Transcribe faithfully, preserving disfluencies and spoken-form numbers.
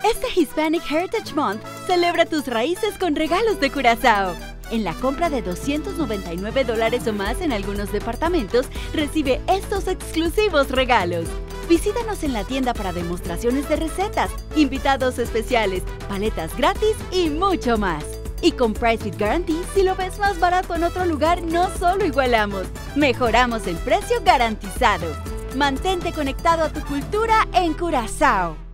Este Hispanic Heritage Month celebra tus raíces con regalos de Curazao. En la compra de doscientos noventa y nueve dólares o más en algunos departamentos, recibe estos exclusivos regalos. Visítanos en la tienda para demostraciones de recetas, invitados especiales, paletas gratis y mucho más. Y con Price with Guarantee, si lo ves más barato en otro lugar, no solo igualamos, mejoramos el precio garantizado. Mantente conectado a tu cultura en Curazao.